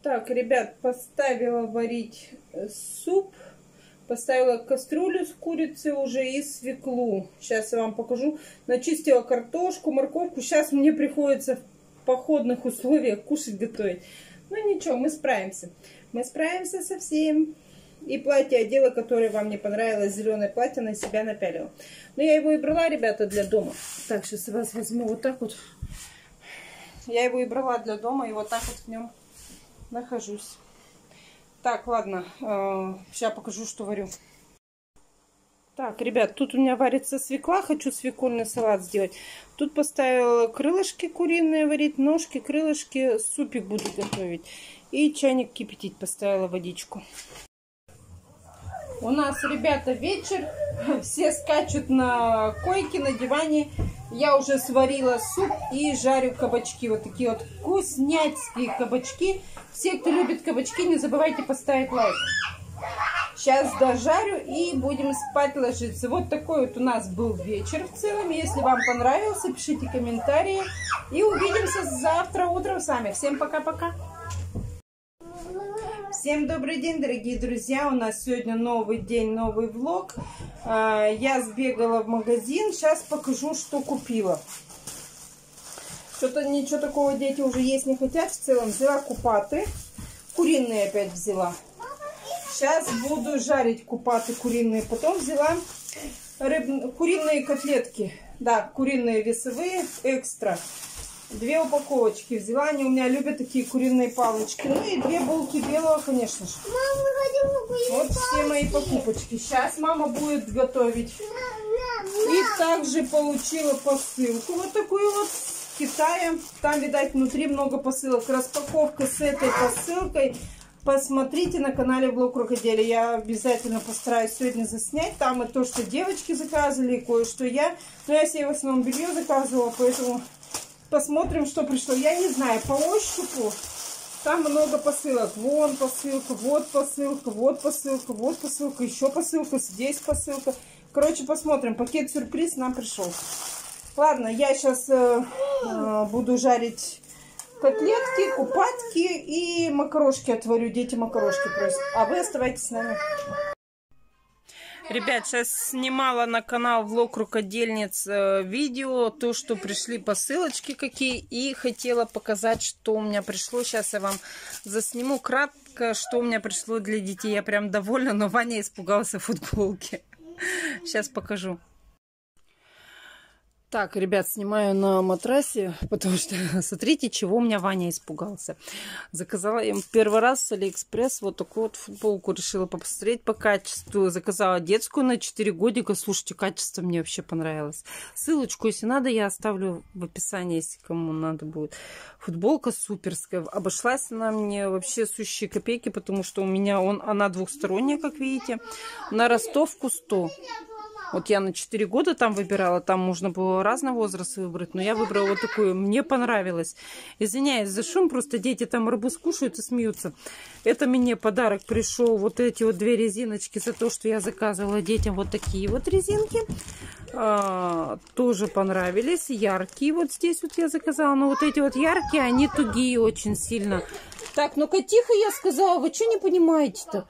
Так, ребят, поставила варить суп. Поставила кастрюлю с курицей уже и свеклу. Сейчас я вам покажу. Начистила картошку, морковку. Сейчас мне приходится в походных условиях кушать, готовить. Ну ничего, мы справимся. Мы справимся со всем. И платье одела, которое вам не понравилось. Зеленое платье на себя напялила. Но я его и брала, ребята, для дома. Так, сейчас я вас возьму вот так вот. Я его и брала для дома. И вот так вот в нем нахожусь. Так, ладно, сейчас покажу, что варю. Так, ребят, тут у меня варится свекла, хочу свекольный салат сделать. Тут поставила крылышки куриные варить, ножки, крылышки, супик буду готовить. И чайник кипятить, поставила водичку. У нас, ребята, вечер, все скачут на койке, на диване. Я уже сварила суп и жарю кабачки. Вот такие вот вкуснятские кабачки. Все, кто любит кабачки, не забывайте поставить лайк. Сейчас дожарю и будем спать ложиться. Вот такой вот у нас был вечер в целом. Если вам понравился, пишите комментарии. И увидимся завтра утром с вами. Всем пока-пока. Всем добрый день, дорогие друзья. У нас сегодня новый день, новый влог. Я сбегала в магазин. Сейчас покажу, что купила. Что-то ничего такого дети уже есть не хотят. В целом взяла купаты. Куриные опять взяла. Сейчас буду жарить купаты куриные. Потом взяла куриные котлетки. Да, куриные весовые, экстра. 2 упаковочки взяла. Они у меня любят такие куриные палочки. Ну и 2 булки белого, конечно же. Вот все мои покупочки. Сейчас мама будет готовить. И также получила посылку. Вот такую вот с Китая. Там, видать, внутри много посылок. Распаковка с этой посылкой. Посмотрите на канале Влог Рукоделия. Я обязательно постараюсь сегодня заснять. Там и то, что девочки заказывали, и кое-что я. Но я себе в основном белье заказывала, поэтому... Посмотрим, что пришло. Я не знаю, по ощупу там много посылок. Вон посылка, вот посылка, вот посылка, вот посылка, еще посылка, здесь посылка. Короче, посмотрим. Пакет-сюрприз нам пришел. Ладно, я сейчас буду жарить котлетки, купатки и макарошки отварю. Дети макарошки просят. А вы оставайтесь с нами. Ребят, сейчас снимала на канал Влог Рукодельниц видео, то, что пришли посылочки какие, и хотела показать, что у меня пришло. Сейчас я вам засниму кратко, что у меня пришло для детей. Я прям довольна, но Ваня испугался футболки. Сейчас покажу. Так, ребят, снимаю на матрасе, потому что смотрите, чего у меня Ваня испугался. Заказала им первый раз с Алиэкспресс вот такую вот футболку. Решила посмотреть по качеству. Заказала детскую на 4 годика. Слушайте, качество мне вообще понравилось. Ссылочку, если надо, я оставлю в описании, если кому надо будет. Футболка суперская. Обошлась она мне вообще сущие копейки, потому что у меня она двухсторонняя, как видите. На ростовку 100. Вот я на 4 года там выбирала, там можно было разного возраста выбрать, но я выбрала вот такую, мне понравилось. Извиняюсь за шум, просто дети там арбуз кушают и смеются. Это мне подарок пришел, вот эти вот 2 резиночки за то, что я заказывала детям вот такие вот резинки. Тоже понравились, яркие вот здесь вот я заказала, но вот эти вот яркие, они тугие очень сильно. Так, ну-ка тихо, я сказала, вы что не понимаете-то?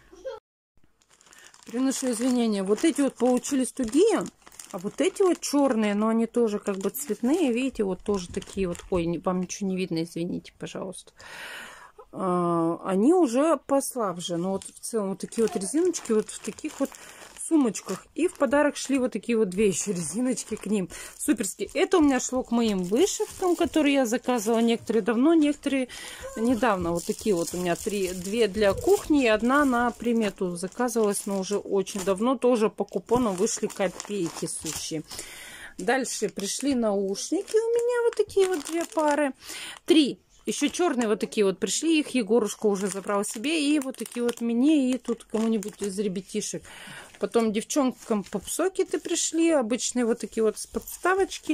Приношу извинения. Вот эти вот получились тугие, а вот эти вот черные, но они тоже как бы цветные, видите, вот тоже такие вот. Ой, вам ничего не видно, извините, пожалуйста. Они уже послабже, но вот в целом вот такие вот резиночки вот в таких вот сумочках. И в подарок шли вот такие вот 2 еще резиночки к ним. Суперские. Это у меня шло к моим вышивкам, которые я заказывала. Некоторые давно, некоторые недавно. Вот такие вот у меня 2 для кухни и 1 на примету заказывалась, но уже очень давно. Тоже по купону вышли копейки сущие. Дальше пришли наушники у меня вот такие вот 2 пары. 3. Еще черные вот такие вот пришли, их Егорушка уже забрал себе. И вот такие вот мне, и тут кому-нибудь из ребятишек. Потом девчонкам попсокеты пришли, обычные вот такие вот с подставочки.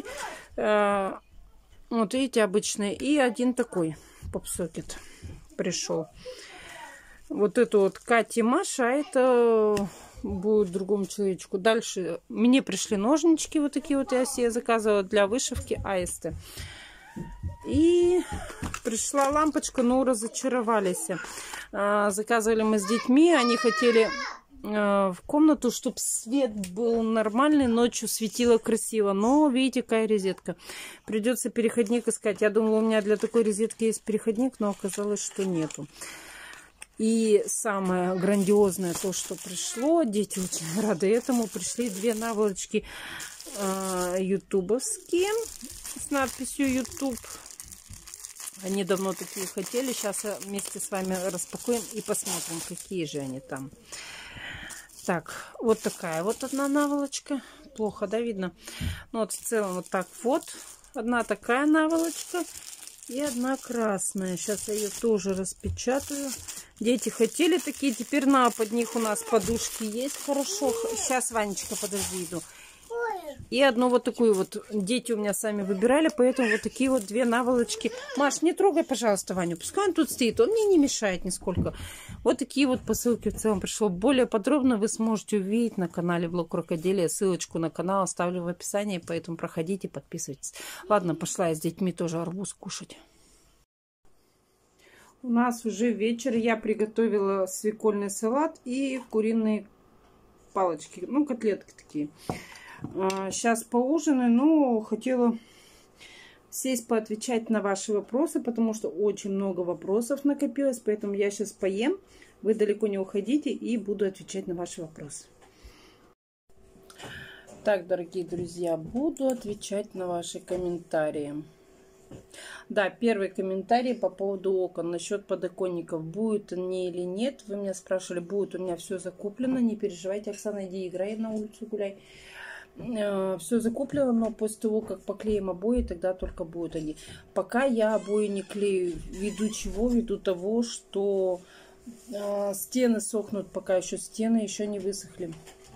Вот видите, обычные. И 1 такой попсокет пришел. Вот это вот Катя и Маша, а это будет другому человечку. Дальше мне пришли ножнички вот такие вот, я себе заказывала для вышивки аисты. И Пришла лампочка, но разочаровались. Заказывали мы с детьми, они хотели в комнату, чтобы свет был нормальный, ночью светило красиво. Но видите, какая розетка. Придется переходник искать. Я думала, у меня для такой розетки есть переходник, но оказалось, что нету. И самое грандиозное то, что пришло, дети очень рады этому, пришли 2 наволочки ютубовские с надписью YouTube. Они давно такие хотели. Сейчас вместе с вами распакуем и посмотрим, какие же они там. Так, вот такая вот одна наволочка. Плохо, да, видно? Ну, вот в целом вот так вот. Одна такая наволочка и одна красная. Сейчас я ее тоже распечатаю. Дети хотели такие, теперь под них у нас подушки есть. Хорошо. Сейчас, Ванечка, подожди, иду. И одну вот такую вот. Дети у меня сами выбирали, поэтому вот такие вот 2 наволочки. Маш, не трогай, пожалуйста, Ваню. Пускай он тут стоит, он мне не мешает нисколько. Вот такие вот посылки в целом пришло. Более подробно вы сможете увидеть на канале Влог Рукоделия. Ссылочку на канал оставлю в описании, поэтому проходите, подписывайтесь. Ладно, пошла я с детьми тоже арбуз кушать. У нас уже вечер. Я приготовила свекольный салат и куриные палочки. Ну, котлетки такие. Сейчас поужинаю, но хотела сесть поотвечать на ваши вопросы, потому что очень много вопросов накопилось, поэтому я сейчас поем, вы далеко не уходите и буду отвечать на ваши вопросы. Так, дорогие друзья, буду отвечать на ваши комментарии. Да, первый комментарий по поводу окон. Насчет подоконников. Будет они или нет? Вы меня спрашивали. Будет, у меня все закуплено. Не переживайте, Оксана, иди играй на улицу, гуляй. Все закуплено, но после того, как поклеим обои, тогда только будут они. Пока я обои не клею. Ввиду чего? Ввиду того, что стены сохнут, пока еще стены еще не высохли.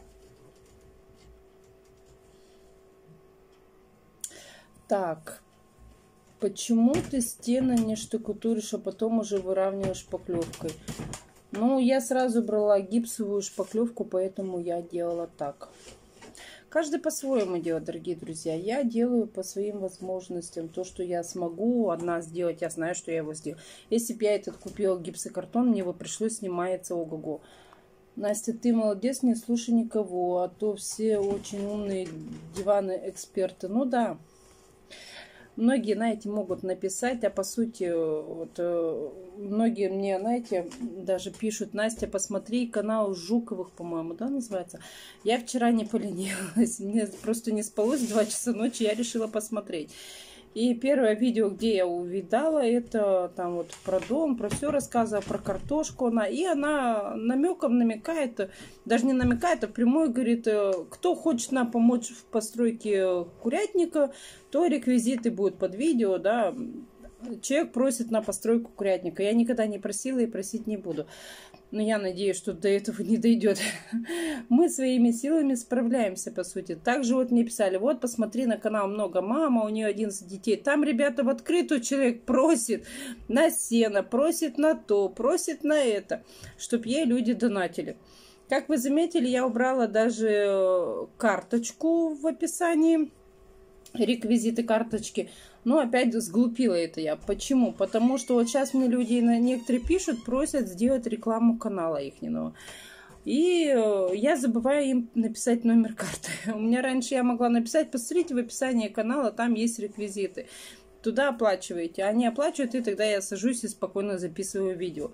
Так. Почему ты стены не штукатуришь, а потом уже выравниваешь шпаклевкой? Ну, я сразу брала гипсовую шпаклевку, поэтому я делала так. Каждый по-своему делает, дорогие друзья. Я делаю по своим возможностям. То, что я смогу одна сделать, я знаю, что я его сделаю. Если бы я этот купила гипсокартон, мне его пришлось снимается ого-го. Настя, ты молодец, не слушай никого, а то все очень умные диваны-эксперты. Ну да. Многие, знаете, могут написать, а по сути, вот, многие мне, знаете, даже пишут: Настя, посмотри канал Жуковых, по-моему, да, называется. Я вчера не поленилась, мне просто не спалось, 2 часа ночи, я решила посмотреть. И первое видео, где я увидала, это там вот про дом, про все рассказывала, про картошку она. И она намеком намекает, даже не намекает, а прямой говорит: кто хочет нам помочь в постройке курятника, то реквизиты будут под видео, да. Человек просит на постройку курятника. Я никогда не просила и просить не буду. Но я надеюсь, что до этого не дойдет. Мы своими силами справляемся, по сути. Также вот мне писали: вот посмотри на канал «Много мама», у нее 11 детей. Там, ребята, в открытую человек просит на сено, просит на то, просит на это, чтоб ей люди донатили. Как вы заметили, я убрала даже карточку в описании, реквизиты карточки. Но опять сглупила это я. Почему? Потому что вот сейчас мне люди некоторые пишут, просят сделать рекламу канала ихнего. И я забываю им написать номер карты. У меня раньше я могла написать: посмотрите в описании канала, там есть реквизиты. Туда оплачиваете. Они оплачивают, и тогда я сажусь и спокойно записываю видео.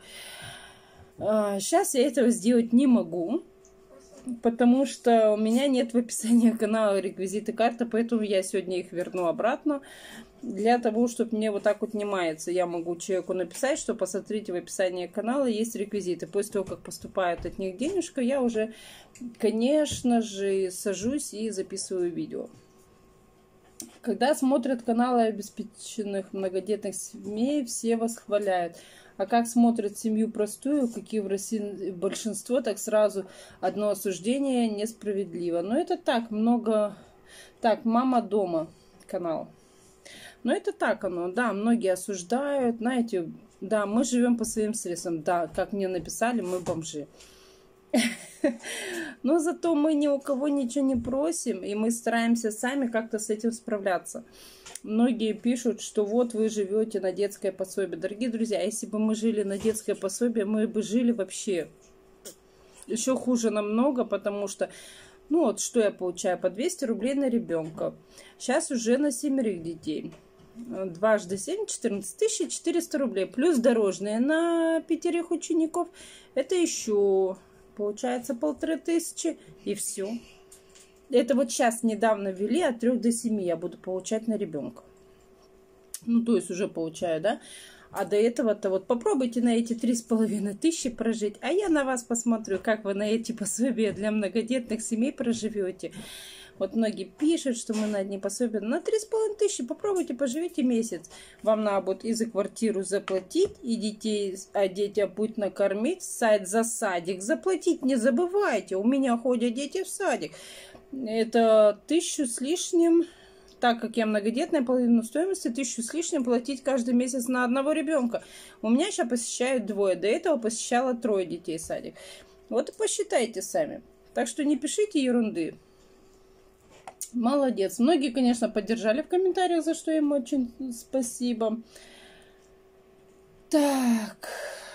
Сейчас я этого сделать не могу, потому что у меня нет в описании канала реквизиты карты, поэтому я сегодня их верну обратно. Для того, чтобы мне вот так вот не маяться, я могу человеку написать, что посмотрите в описании канала, есть реквизиты. После того, как поступает от них денежка, я уже, конечно же, сажусь и записываю видео. Когда смотрят каналы обеспеченных многодетных семей, все восхваляют. А как смотрят семью простую, какие в России большинство, так сразу одно осуждение несправедливо. Но это так, много... Так, «Мама дома» канал. Но это так оно, да, многие осуждают, знаете, да, мы живем по своим средствам, да, как мне написали, мы бомжи. Но зато мы ни у кого ничего не просим, и мы стараемся сами как-то с этим справляться. Многие пишут, что вот вы живете на детское пособие. Дорогие друзья, если бы мы жили на детское пособие, мы бы жили вообще еще хуже намного, потому что, ну вот что я получаю, по 200 рублей на ребенка. Сейчас уже на 7 детей. 2 × 7 – 14 400 рублей. Плюс дорожные на 5 учеников. Это еще получается 1500. И все. Это вот сейчас недавно ввели, от 3 до 7 я буду получать на ребенка. Ну, то есть уже получаю, да? А до этого-то вот попробуйте на эти 3500 прожить. А я на вас посмотрю, как вы на эти пособия для многодетных семей проживете. Вот многие пишут, что мы на одни пособия. На 3500 попробуйте, поживите месяц. Вам надо будет и за квартиру заплатить, и детей одеть, обуть, накормить, сайт за садик заплатить. Не забывайте, у меня ходят дети в садик. Это 1000 с лишним. Так как я многодетная, половину стоимости 1000 с лишним платить каждый месяц на одного ребенка. У меня сейчас посещают 2. До этого посещала 3 детей садик. Вот и посчитайте сами. Так что не пишите ерунды. Молодец. Многие, конечно, поддержали в комментариях, за что им очень спасибо. Так.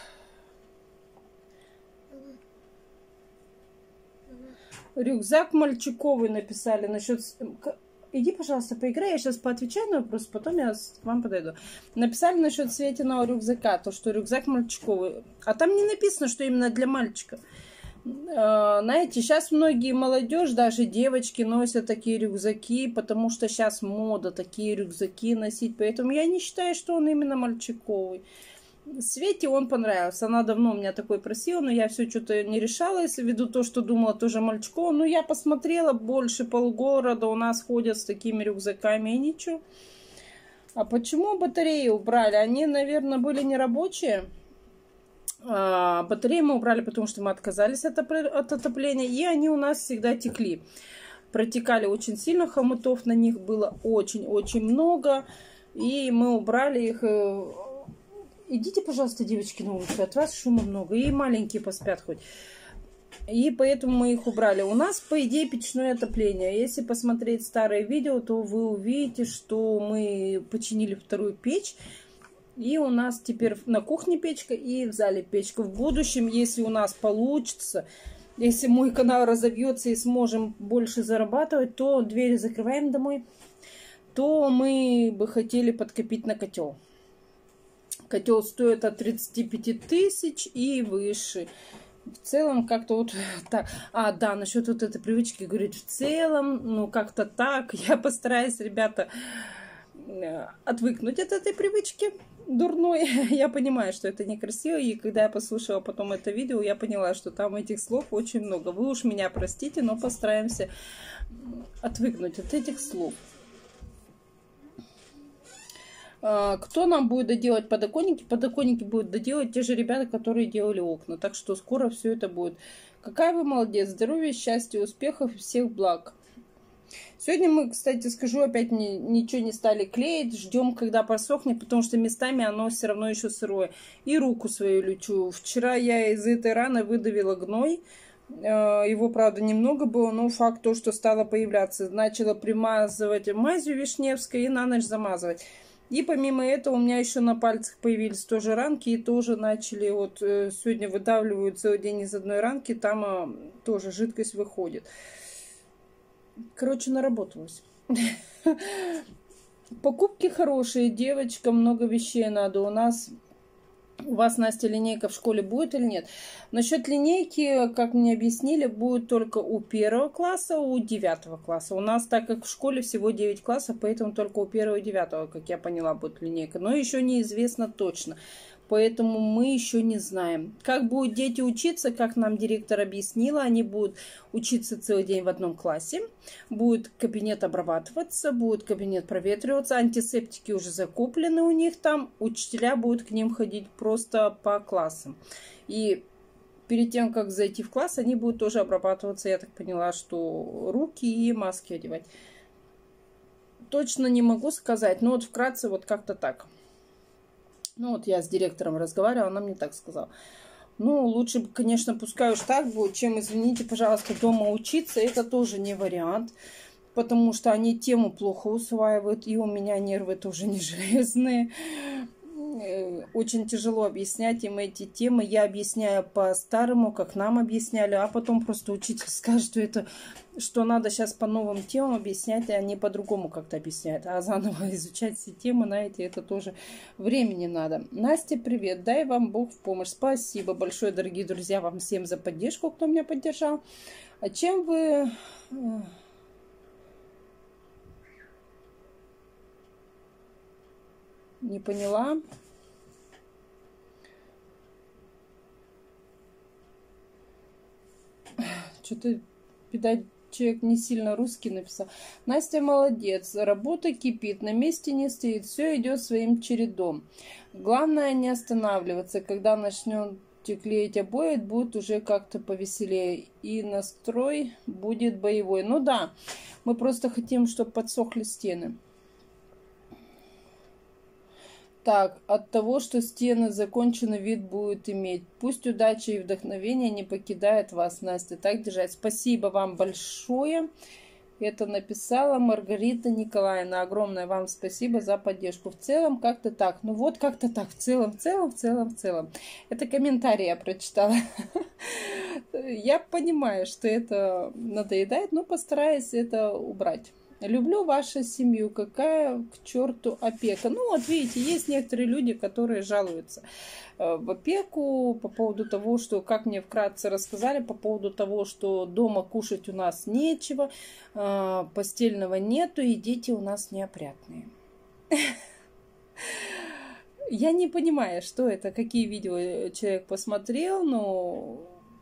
Рюкзак мальчиковый написали насчет... Иди, пожалуйста, поиграй, я сейчас поотвечаю на вопрос, потом я к вам подойду. Написали насчет Светиного рюкзака, то, что рюкзак мальчиковый. А там не написано, что именно для мальчика. Знаете, сейчас многие молодежь, даже девочки носят такие рюкзаки, потому что сейчас мода такие рюкзаки носить. Поэтому я не считаю, что он именно мальчиковый. Свете он понравился. Она давно у меня такой просила, но я все что-то не решалась, ввиду то, что думала тоже мальчиковый. Но я посмотрела, больше полгорода у нас ходят с такими рюкзаками и ничего. А почему батареи убрали? Они, наверное, были нерабочие. Батареи мы убрали, потому что мы отказались от отопления, и они у нас всегда текли. Протекали очень сильно, хомутов на них было очень-очень много, и мы убрали их. Идите, пожалуйста, девочки, на улицу, от вас шума много, и маленькие поспят хоть. И поэтому мы их убрали. У нас, по идее, печное отопление. Если посмотреть старые видео, то вы увидите, что мы починили 2-ю печь. И у нас теперь на кухне печка и в зале печка. В будущем, если у нас получится, если мой канал разовьется и сможем больше зарабатывать, то двери закрываем домой, то мы бы хотели подкопить на котел. Котел стоит от 35 тысяч и выше. В целом как-то вот так. А, да, насчет вот этой привычки говорить в целом, ну как-то так. Я постараюсь, ребята, отвыкнуть от этой привычки дурной. Я понимаю, что это некрасиво, и когда я послушала потом это видео, я поняла, что там этих слов очень много. Вы уж меня простите, но постараемся отвыкнуть от этих слов. Кто нам будет доделать подоконники? Подоконники будут доделать те же ребята, которые делали окна. Так что скоро все это будет. Какая вы молодец. Здоровья, счастья, успехов и всех благ. Сегодня мы, кстати, скажу, опять ничего не стали клеить. Ждем, когда просохнет, потому что местами оно все равно еще сырое. И руку свою лечу. Вчера я из этой раны выдавила гной. Его, правда, немного было, но факт то, что стало появляться. Начала примазывать мазью вишневской и на ночь замазывать. И помимо этого у меня еще на пальцах появились тоже ранки. И тоже начали, вот сегодня выдавливаю целый день из одной ранки. Там тоже жидкость выходит. Короче, наработалась. Покупки хорошие, девочкам много вещей надо. У вас, Настя, линейка в школе будет или нет? Насчет линейки, как мне объяснили, будет только у 1 класса, у 9 класса. У нас, так как в школе всего 9 классов, поэтому только у 1 и 9, как я поняла, будет линейка. Но еще неизвестно точно. Поэтому мы еще не знаем. Как будут дети учиться, как нам директор объяснила, они будут учиться целый день в одном классе. Будет кабинет обрабатываться, будет кабинет проветриваться, антисептики уже закуплены у них там. Учителя будут к ним ходить просто по классам. И перед тем, как зайти в класс, они будут тоже обрабатываться, я так поняла, что руки и маски одевать. Точно не могу сказать, но вот вкратце вот как-то так. Ну вот я с директором разговаривала, она мне так сказала. Ну, лучше бы, конечно, пускай уж так будет, чем, извините, пожалуйста, дома учиться. Это тоже не вариант, потому что они тему плохо усваивают, и у меня нервы тоже не железные. Очень тяжело объяснять им эти темы. Я объясняю по-старому, как нам объясняли, а потом просто учитель скажет, что надо сейчас по новым темам объяснять, а не по-другому как-то объяснять. А заново изучать все темы, знаете, это тоже времени надо. Настя, привет, дай вам Бог в помощь. Спасибо большое, дорогие друзья, вам всем за поддержку, кто меня поддержал. А чем вы... Не поняла. Что-то, видать, человек не сильно русский написал. Настя молодец. Работа кипит, на месте не стоит. Все идет своим чередом. Главное не останавливаться. Когда начнете клеить обои, будет уже как-то повеселее. И настрой будет боевой. Ну да, мы просто хотим, чтобы подсохли стены. Так, от того, что стены закончены, вид будет иметь. Пусть удача и вдохновение не покидает вас, Настя. Так держать. Спасибо вам большое. Это написала Маргарита Николаевна. Огромное вам спасибо за поддержку. В целом, как-то так. Ну вот, как-то так. В целом. Это комментарий я прочитала. Я понимаю, что это надоедает, но постараюсь это убрать. Люблю вашу семью. Какая к черту опека? Ну, вот видите, есть некоторые люди, которые жалуются в опеку по поводу того, что, как мне вкратце рассказали, по поводу того, что дома кушать у нас нечего, постельного нету, и дети у нас неопрятные. Я не понимаю, что это, какие видео человек посмотрел, но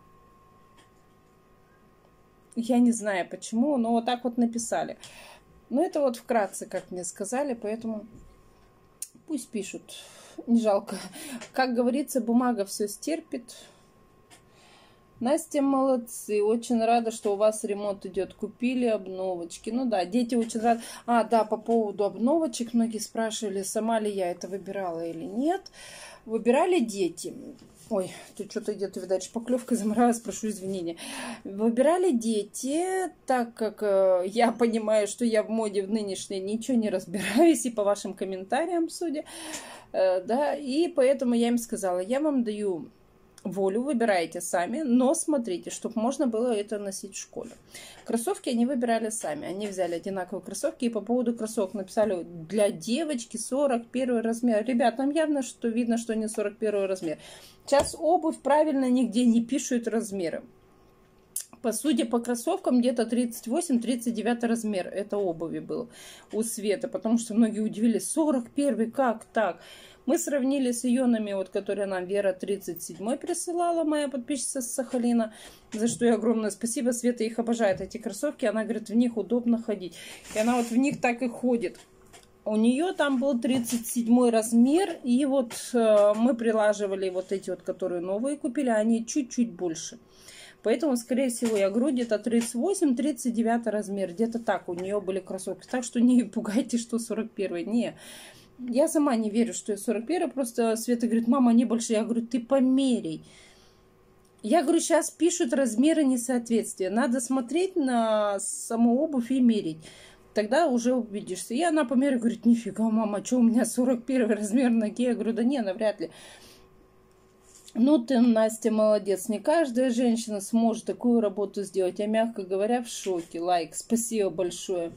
я не знаю почему, но вот так вот написали. Ну, это вот вкратце, как мне сказали, поэтому пусть пишут. Не жалко. Как говорится, бумага все стерпит. Настя, молодцы. Очень рада, что у вас ремонт идет. Купили обновочки. Ну да, дети очень рады. А, да, по поводу обновочек. Многие спрашивали, сама ли я это выбирала или нет. Выбирали дети. Ой, тут что-то где-то, видать, шпаклевка заморалась, прошу извинения. Выбирали дети, так как я понимаю, что я в моде в нынешней ничего не разбираюсь, и по вашим комментариям, судя, да, и поэтому я им сказала, я вам даю волю, выбирайте сами, но смотрите, чтобы можно было это носить в школе. Кроссовки они выбирали сами. Они взяли одинаковые кроссовки и по поводу кроссовок написали для девочки 41 размер. Ребят, нам явно что видно, что не 41 размер. Сейчас обувь правильно нигде не пишут размеры. Судя по кроссовкам, где-то 38-39 размер это обуви был у Светы, потому что многие удивились, 41, как так? Мы сравнили с ионами, вот, которые нам Вера 37 присылала, моя подписчица с Сахалина, за что ей огромное спасибо. Света их обожает, эти кроссовки, она говорит, в них удобно ходить. И она вот в них так и ходит. У нее там был 37 размер, и вот мы прилаживали вот эти вот, которые новые купили, они чуть-чуть больше. Поэтому, скорее всего, я говорю, где-то 38-39 размер. Где-то так у нее были кроссовки. Так что не пугайте, что 41. Не. Я сама не верю, что я 41. Просто Света говорит, мама, они больше. Я говорю, ты померяй. Я говорю, сейчас пишут размеры несоответствия. Надо смотреть на саму обувь и мерить. Тогда уже убедишься. И она померяет, говорит, нифига, мама, что у меня 41 размер ноги? Я говорю, да не, навряд ли. Ну ты, Настя, молодец. Не каждая женщина сможет такую работу сделать. Я, мягко говоря, в шоке. Лайк. Спасибо большое.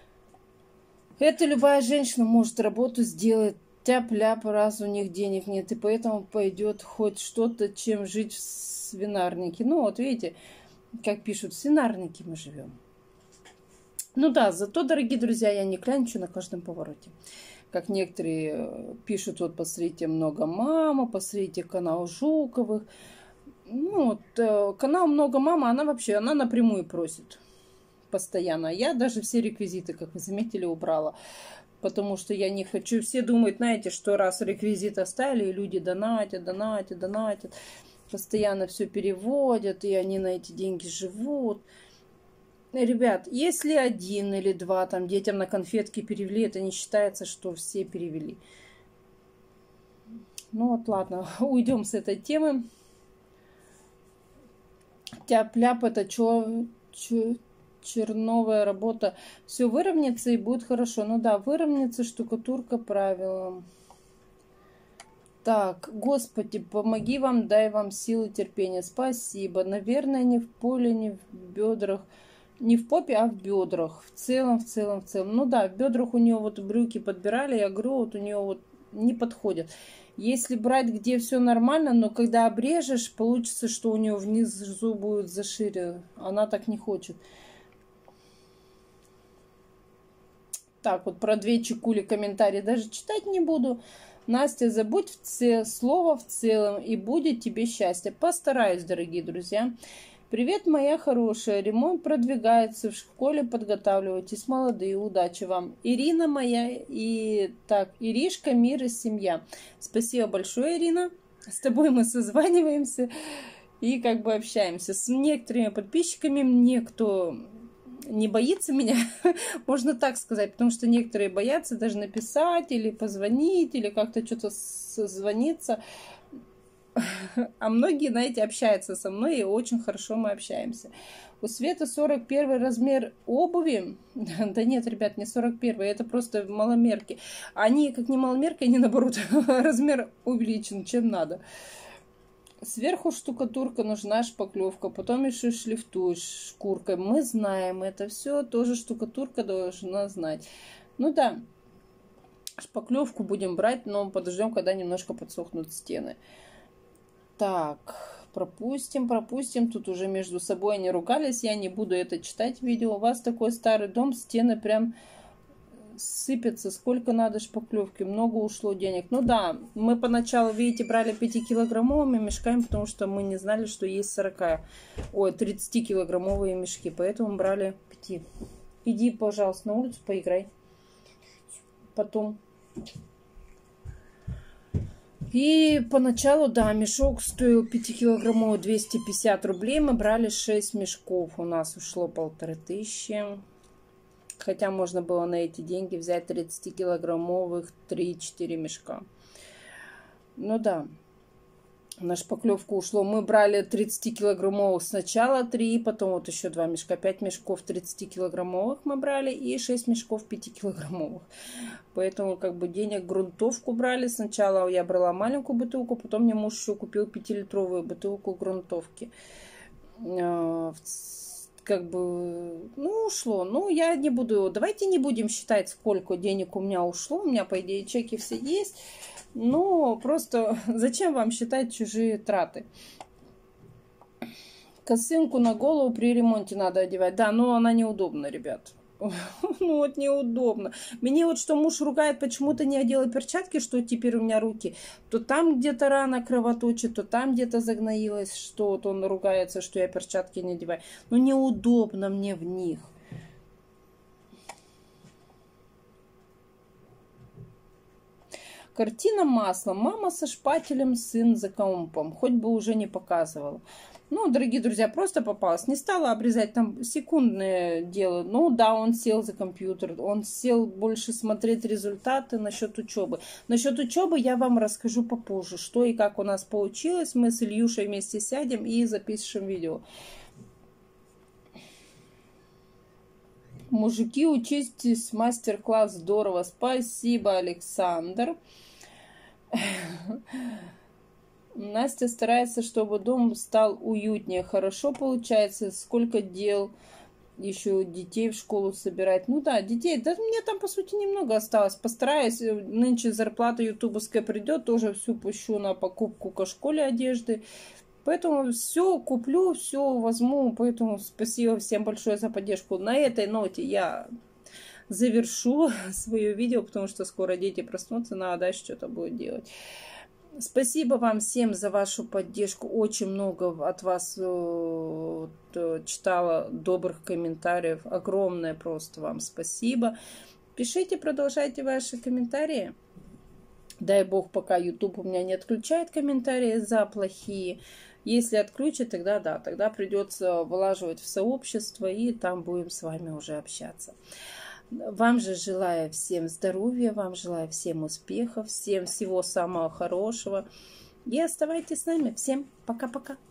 Это любая женщина может работу сделать. Тяп-ляп, раз у них денег нет. И поэтому пойдет хоть что-то, чем жить в свинарнике. Ну вот видите, как пишут, в свинарнике мы живем. Ну да, зато, дорогие друзья, я не клянчу на каждом повороте. Как некоторые пишут, вот посмотрите, много мама, посмотрите канал Жуковых. Ну, вот, канал много мама, она вообще, она напрямую просит постоянно. Я даже все реквизиты, как вы заметили, убрала. Потому что я не хочу. Все думают, знаете, что раз реквизит оставили, и люди донатят. Постоянно все переводят, и они на эти деньги живут. Ребят, если 1 или 2 там детям на конфетки перевели, это не считается, что все перевели. Ну вот ладно, уйдем с этой темы. Тяп-ляп, это черновая работа. Все выровняется и будет хорошо. Ну да, выровняется штукатурка правилам. Так, Господи, помоги вам, дай вам силы терпения. Спасибо. Наверное, не в поле, не в бедрах. Не в попе, а в бедрах. В целом. Ну да, в бедрах у нее вот брюки подбирали. Я говорю, вот у нее вот не подходят. Если брать, где все нормально, но когда обрежешь, получится, что у нее внизу будет зашире. Она так не хочет. Так, вот про 2 чекули комментарии даже читать не буду. Настя, забудь слово в целом, и будет тебе счастье. Постараюсь, дорогие друзья. Привет, моя хорошая. Ремонт продвигается. В школе подготавливайтесь, молодые. Удачи вам. Ирина моя. И так, Иришка, мир и семья. Спасибо большое, Ирина. С тобой мы созваниваемся и как бы общаемся. С некоторыми подписчиками мне, кто не боится меня, можно так сказать, потому что некоторые боятся даже написать или позвонить, или как-то что-то созвониться. А многие, знаете, общаются со мной, и очень хорошо мы общаемся. У Светы 41 размер обуви. Да нет, ребят, не 41, это просто маломерки. Они, как не маломерки, они наоборот, размер увеличен, чем надо. Сверху штукатурка, нужна шпаклевка, потом еще шлифтуешь шкуркой. Мы знаем это все, тоже штукатурка должна знать. Ну да, шпаклевку будем брать, но подождем, когда немножко подсохнут стены. Так, пропустим. Тут уже между собой они ругались, я не буду это читать видео. У вас такой старый дом, стены прям сыпятся, сколько надо шпаклевки, много ушло денег. Ну да, мы поначалу, видите, брали 5-килограммовыми мешками, потому что мы не знали, что есть 30-килограммовые мешки, поэтому брали 5. Иди, пожалуйста, на улицу поиграй. Потом. И поначалу, да, мешок стоил 5-килограммовый 250 рублей. Мы брали 6 мешков. У нас ушло 1500. Хотя можно было на эти деньги взять 30-килограммовых 3-4 мешка. Ну да, на шпаклевку ушло. Мы брали 30-килограммовых сначала 3, потом вот еще 2 мешка. 5 мешков 30-килограммовых мы брали и 6 мешков 5-килограммовых. Поэтому как бы денег грунтовку брали. Сначала я брала маленькую бутылку, потом мне муж еще купил 5-литровую бутылку грунтовки. Как бы, ну, ушло. Ну, я не буду, давайте не будем считать, сколько денег у меня ушло. У меня, по идее, чеки все есть. Но просто зачем вам считать чужие траты? Косынку на голову при ремонте надо одевать. Да, но она неудобна, ребят. Ну вот неудобно. Мне вот что муж ругает, почему-то не одела перчатки, что теперь у меня руки. То там где-то рана кровоточит, то там где-то загноилась, что вот он ругается, что я перчатки не одеваю. Но неудобно мне в них. Картина маслом. Мама со шпателем, сын за компом. Хоть бы уже не показывал. Ну, дорогие друзья, просто попалась. Не стала обрезать, там секундное дело. Ну, да, он сел за компьютер. Он сел больше смотреть результаты насчет учебы. Насчет учебы я вам расскажу попозже, что и как у нас получилось. Мы с Ильюшей вместе сядем и запишем видео. Мужики, учитесь, мастер-класс здорово. Спасибо, Александр. Настя старается, чтобы дом стал уютнее. Хорошо получается. Сколько дел еще детей в школу собирать. Ну да, детей. Да мне там, по сути, немного осталось. Постараюсь. Нынче зарплата ютубовская придет. Тоже всю пущу на покупку к школе одежды. Поэтому все куплю, все возьму. Поэтому спасибо всем большое за поддержку. На этой ноте я завершу свое видео, потому что скоро дети проснутся, надо дальше что-то будет делать. Спасибо вам всем за вашу поддержку. Очень много от вас читала добрых комментариев. Огромное просто вам спасибо. Пишите, продолжайте ваши комментарии. Дай бог, пока YouTube у меня не отключает комментарии за плохие. Если отключит, тогда да, тогда придется вылаживать в сообщество, и там будем с вами уже общаться. Вам же желаю всем здоровья, вам желаю всем успехов, всем всего самого хорошего. И оставайтесь с нами. Всем пока-пока.